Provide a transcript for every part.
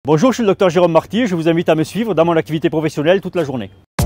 Bonjour, je suis le docteur Jérôme Marty, je vous invite à me suivre dans mon activité professionnelle toute la journée.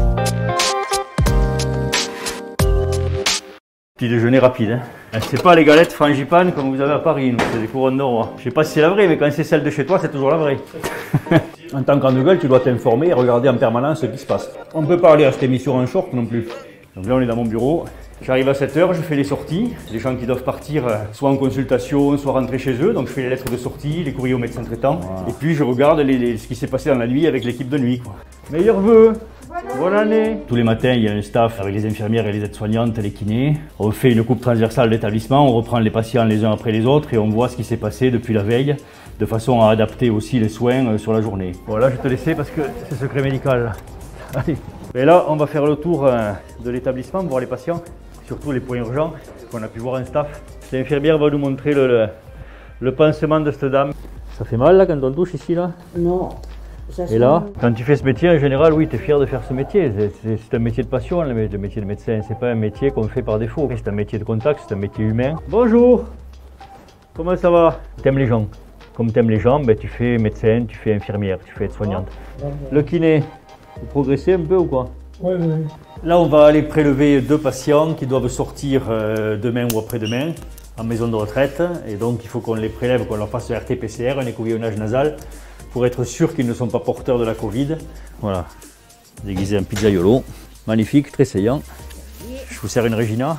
Petit déjeuner rapide, hein. C'est pas les galettes frangipane comme vous avez à Paris, c'est des couronnes de roi. Je sais pas si c'est la vraie, mais quand c'est celle de chez toi, c'est toujours la vraie. En tant qu'en gueule, tu dois t'informer et regarder en permanence ce qui se passe. On peut parler à cette émission en short non plus. Donc là, on est dans mon bureau. J'arrive à 7 h, je fais les sorties. Les gens qui doivent partir soit en consultation, soit rentrer chez eux. Donc je fais les lettres de sortie, les courriers au médecin traitant. Wow. Et puis je regarde ce qui s'est passé dans la nuit avec l'équipe de nuit, quoi. Meilleurs vœux! Bonne année! Tous les matins, il y a un staff avec les infirmières et les aides-soignantes, les kinés. On fait une coupe transversale d'établissement, on reprend les patients les uns après les autres et on voit ce qui s'est passé depuis la veille, de façon à adapter aussi les soins sur la journée. Voilà, je vais te laisser parce que c'est secret médical. Allez. Et là, on va faire le tour de l'établissement, voir les patients, surtout les points urgents, qu'on a pu voir un staff. L'infirmière va nous montrer le pansement de cette dame. Ça fait mal là quand on touche ici là? Non. Et là, quand tu fais ce métier, en général, oui, tu es fier de faire ce métier. C'est un métier de passion, le métier de médecin. C'est pas un métier qu'on fait par défaut. C'est un métier de contact, c'est un métier humain. Bonjour! Comment ça va? T'aimes les gens. Comme t'aimes les gens, ben, tu fais médecin, tu fais infirmière, tu fais aide-soignante. Le kiné, vous progressez un peu ou quoi? Oui, oui. Là, on va aller prélever 2 patients qui doivent sortir demain ou après-demain en maison de retraite. Et donc, il faut qu'on les prélève, qu'on leur fasse le RT-PCR, un écouvillonnage nasal, pour être sûr qu'ils ne sont pas porteurs de la Covid. Voilà, déguisé en pizzaiolo. Magnifique, très saillant. Je vous sers une Regina.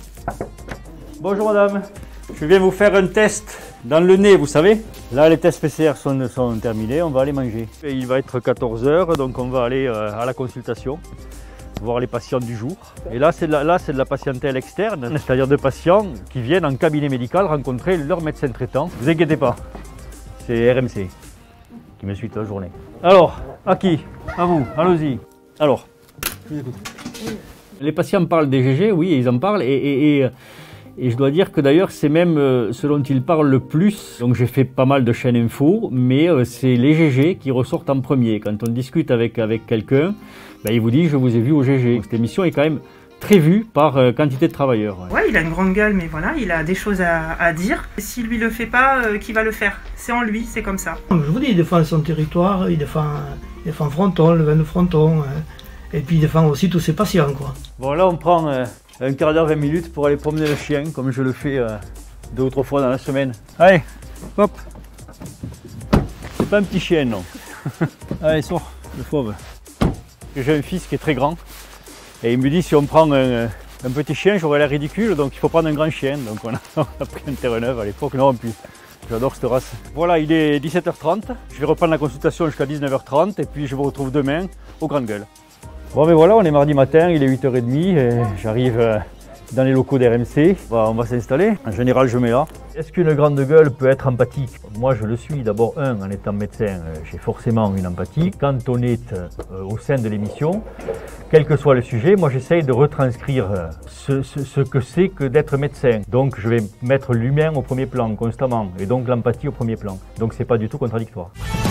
Bonjour madame, je viens vous faire un test dans le nez, vous savez. Là, les tests PCR sont terminés, on va aller manger. Et il va être 14 h, donc on va aller à la consultation, voir les patients du jour. Et là, c'est de la patientèle externe, c'est-à-dire de patients qui viennent en cabinet médical rencontrer leur médecin traitant. Ne vous inquiétez pas, c'est RMC qui me suit toute la journée. Alors, à qui? À vous, allons-y. Alors, je vous écoute. Les patients parlent des GG, oui, ils en parlent, et je dois dire que d'ailleurs, c'est même ce dont ils parlent le plus. Donc j'ai fait pas mal de chaînes info, mais c'est les GG qui ressortent en premier. Quand on discute avec quelqu'un, ben, il vous dit « je vous ai vu au GG ». Cette émission est quand même très vue par quantité de travailleurs. Ouais, il a une grande gueule, mais voilà, il a des choses à dire. S'il lui le fait pas, qui va le faire? C'est en lui, c'est comme ça. Je vous dis, il défend son territoire, il défend Fronton, le vin de Fronton, et puis il défend aussi tous ses patients, quoi. Bon, là on prend un quart d'heure, 20 minutes pour aller promener le chien, comme je le fais 2 ou 3 fois dans la semaine. Allez, hop. C'est pas un petit chien, non. Allez, sors, le fauve. J'ai un fils qui est très grand, et il me dit si on prend un petit chien, j'aurais l'air ridicule, donc il faut prendre un grand chien. Donc on a pris un Terre-Neuve à l'époque, non en plus. J'adore cette race. Voilà, il est 17 h 30. Je vais reprendre la consultation jusqu'à 19 h 30 et puis je vous retrouve demain au Grande Gueule. Bon, mais voilà, on est mardi matin, il est 8 h 30 et j'arrive dans les locaux d'RMC. On va s'installer. En général, je mets là. Est-ce qu'une grande gueule peut être empathique? Moi, je le suis. D'abord, en étant médecin, j'ai forcément une empathie. Quand on est au sein de l'émission, quel que soit le sujet, moi, j'essaye de retranscrire ce que c'est que d'être médecin. Donc, je vais mettre l'humain au premier plan, constamment, et donc l'empathie au premier plan. Donc, c'est pas du tout contradictoire.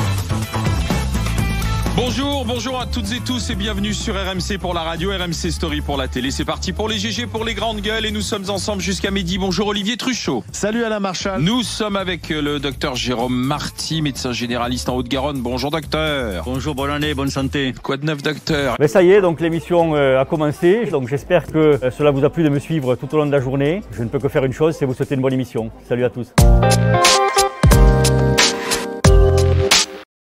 Bonjour à toutes et tous et bienvenue sur RMC pour la radio, RMC Story pour la télé. C'est parti pour les GG, pour les grandes gueules et nous sommes ensemble jusqu'à midi. Bonjour Olivier Truchot. Salut Alain Marchal. Nous sommes avec le docteur Jérôme Marty, médecin généraliste en Haute-Garonne. Bonjour docteur. Bonjour, bonne année, bonne santé. Quoi de neuf docteur? Mais ça y est, donc l'émission a commencé. Donc j'espère que cela vous a plu de me suivre tout au long de la journée. Je ne peux que faire une chose, c'est vous souhaiter une bonne émission. Salut à tous.